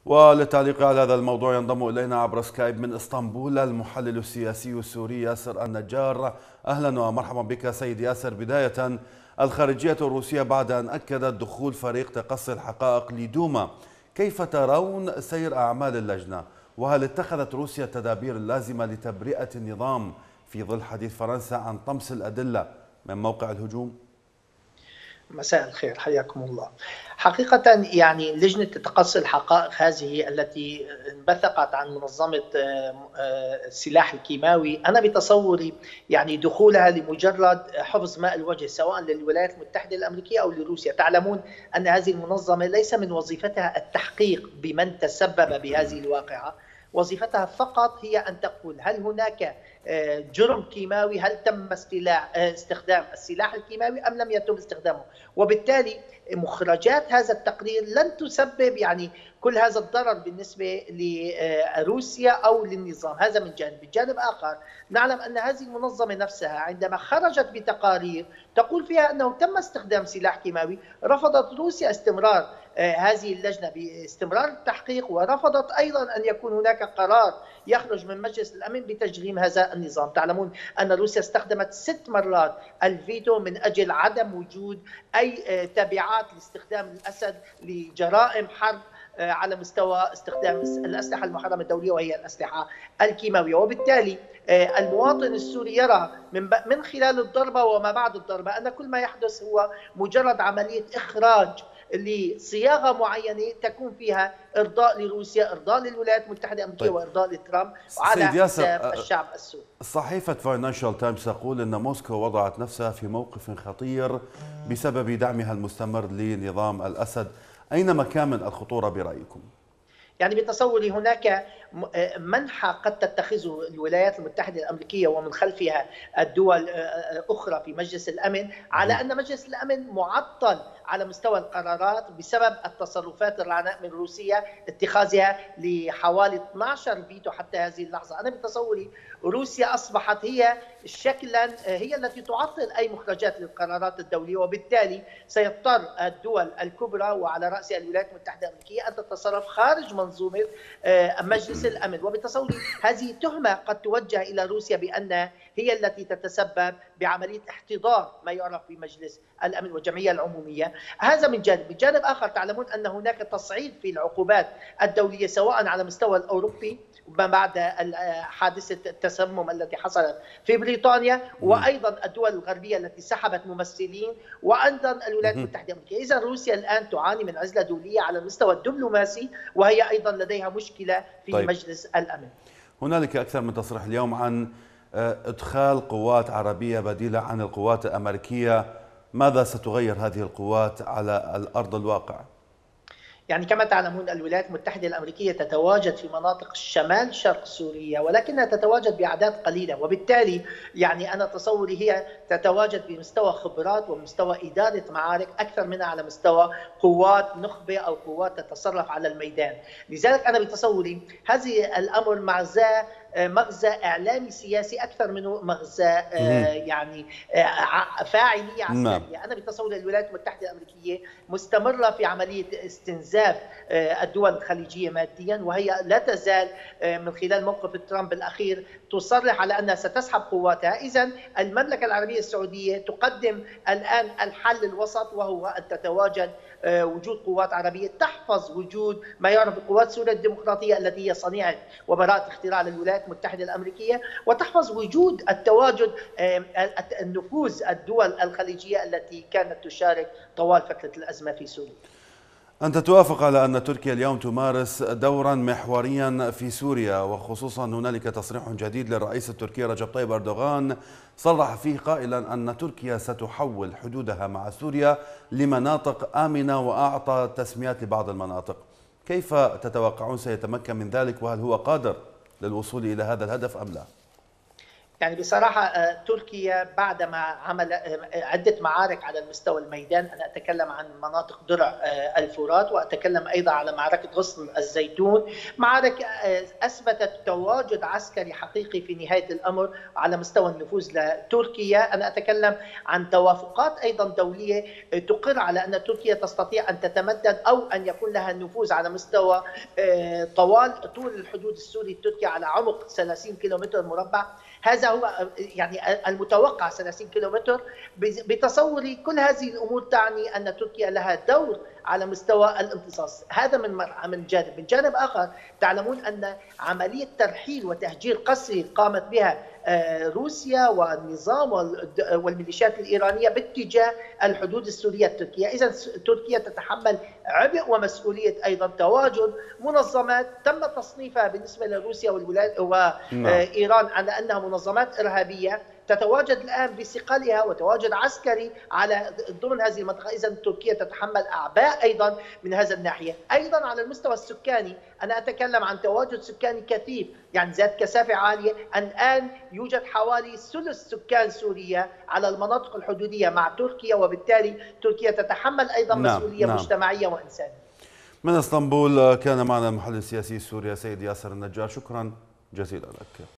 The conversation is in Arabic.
وللتعليق على هذا الموضوع ينضم إلينا عبر سكايب من اسطنبول المحلل السياسي السوري ياسر النجار. أهلا ومرحبا بك سيد ياسر. بداية، الخارجية الروسية بعد أن أكدت دخول فريق تقصي الحقائق لدوما، كيف ترون سير أعمال اللجنة؟ وهل اتخذت روسيا التدابير اللازمة لتبرئة النظام في ظل حديث فرنسا عن طمس الأدلة من موقع الهجوم؟ مساء الخير، حياكم الله. حقيقة لجنة تقصي الحقائق هذه التي انبثقت عن منظمة السلاح الكيماوي، أنا بتصوري دخولها لمجرد حفظ ماء الوجه سواء للولايات المتحدة الأمريكية أو لروسيا. تعلمون أن هذه المنظمة ليس من وظيفتها التحقيق بمن تسبب بهذه الواقعة، وظيفتها فقط هي أن تقول هل هناك جرم كيماوي، هل تم استخدام السلاح الكيماوي أم لم يتم استخدامه، وبالتالي مخرجات هذا التقرير لن تسبب كل هذا الضرر بالنسبة لروسيا أو للنظام. هذا من جانب. بجانب آخر نعلم أن هذه المنظمة نفسها عندما خرجت بتقارير تقول فيها أنه تم استخدام سلاح كيماوي، رفضت روسيا استمرار هذه اللجنة باستمرار التحقيق، ورفضت أيضا أن يكون هناك قرار يخرج من مجلس الأمن بتجريم هذا النظام. تعلمون أن روسيا استخدمت 6 مرات الفيتو من أجل عدم وجود أي تبعات لاستخدام الأسد لجرائم حرب على مستوى استخدام الأسلحة المحرمة الدولية وهي الأسلحة الكيماوية. وبالتالي المواطن السوري يرى من خلال الضربة وما بعد الضربة أن كل ما يحدث هو مجرد عملية إخراج لصياغة معينة تكون فيها إرضاء لروسيا، إرضاء للولايات المتحدة الأمريكية، وإرضاء لترامب على حساب الشعب السوري. صحيفة فاينانشال تايمز تقول أن موسكو وضعت نفسها في موقف خطير بسبب دعمها المستمر لنظام الأسد. أين مكامن الخطورة برأيكم؟ بتصوري هناك منحى قد تتخذه الولايات المتحدة الأمريكية ومن خلفها الدول أخرى في مجلس الأمن، على أن مجلس الأمن معطل على مستوى القرارات بسبب التصرفات الرعناء من روسيا، اتخاذها لحوالي 12 فيتو حتى هذه اللحظة. أنا بتصوري روسيا أصبحت هي شكلا هي التي تعطل أي مخرجات للقرارات الدولية، وبالتالي سيضطر الدول الكبرى وعلى رأسها الولايات المتحدة الأمريكية أن تتصرف خارج منظومة مجلس الأمن. وبتصوري هذه تهمة قد توجه إلى روسيا بأن هي التي تتسبب بعملية احتضار ما يعرف بمجلس الأمن والجمعية العمومية. هذا من جانب. بجانب آخر تعلمون أن هناك تصعيد في العقوبات الدولية سواء على مستوى الأوروبي ما بعد حادثة التسمم التي حصلت في بريطانيا، وأيضا الدول الغربية التي سحبت ممثلين، وأيضا الولايات المتحدة الأمريكية. إذا روسيا الآن تعاني من عزلة دولية على المستوى الدبلوماسي، وهي أيضا لديها مشكلة في مجلس الأمن. هنالك أكثر من تصريح اليوم عن إدخال قوات عربية بديلة عن القوات الأمريكية. ماذا ستغير هذه القوات على الأرض الواقع؟ كما تعلمون الولايات المتحدة الأمريكية تتواجد في مناطق شمال شرق سوريا، ولكنها تتواجد بأعداد قليلة، وبالتالي أنا تصوري هي تتواجد بمستوى خبرات ومستوى إدارة معارك أكثر منها على مستوى قوات نخبة أو قوات تتصرف على الميدان. لذلك أنا بتصوري هذه الأمر مغزى إعلامي سياسي أكثر منه مغزى فاعلية عسكرية. أنا بتصور الولايات المتحدة الأمريكية مستمرة في عملية استنزاف الدول الخليجية ماديا، وهي لا تزال من خلال موقف ترامب الأخير تصرح على أنها ستسحب قواتها. إذن المملكة العربية السعودية تقدم الآن الحل الوسط، وهو أن تتواجد وجود قوات عربية تحفظ وجود ما يعرف بقوات سوريا الديمقراطية التي هي صنيعة وبراءة اختراع للولايات المتحدة الأمريكية، وتحفظ وجود التواجد النفوذ الدول الخليجية التي كانت تشارك طوال فترة الأزمة في سوريا. أنت توافق على أن تركيا اليوم تمارس دورا محوريا في سوريا، وخصوصا هنالك تصريح جديد للرئيس التركي رجب طيب أردوغان صرح فيه قائلا أن تركيا ستحول حدودها مع سوريا لمناطق آمنة، وأعطى تسميات لبعض المناطق. كيف تتوقعون سيتمكن من ذلك، وهل هو قادر للوصول إلى هذا الهدف أم لا؟ يعني بصراحة تركيا بعدما عمل عدة معارك على المستوى الميدان، أنا أتكلم عن مناطق درع الفرات، وأتكلم أيضا على معركة غصن الزيتون، معارك أثبتت تواجد عسكري حقيقي في نهاية الأمر على مستوى النفوذ لتركيا. أنا أتكلم عن توافقات أيضا دولية تقر على أن تركيا تستطيع أن تتمدد أو أن يكون لها نفوذ على مستوى طول الحدود السوري التركي على عمق 30 كيلومتر مربع. هذا هو يعني المتوقع 30 كيلومتر. بتصوري كل هذه الامور تعني ان تركيا لها دور على مستوى الامتصاص. هذا من جانب. من جانب اخر تعلمون ان عمليه ترحيل وتهجير قسري قامت بها روسيا والنظام والميليشيات الايرانيه باتجاه الحدود السوريه التركيه. اذا تركيا تتحمل عبء ومسؤوليه ايضا تواجد منظمات تم تصنيفها بالنسبه لروسيا والولايات وايران على انها منظمات ارهابيه تتواجد الان بثقلها وتواجد عسكري على ضمن هذه المنطقه. اذا تركيا تتحمل اعباء ايضا من هذا الناحيه. ايضا على المستوى السكاني انا اتكلم عن تواجد سكاني كثيف، يعني ذات كثافه عاليه. الان يوجد حوالي ثلث سكان سوريا على المناطق الحدوديه مع تركيا، وبالتالي تركيا تتحمل ايضا مسؤوليه مجتمعيه وانسانيه. من اسطنبول كان معنا المحلل السياسي السوري سيد ياسر النجار، شكرا جزيلا لك.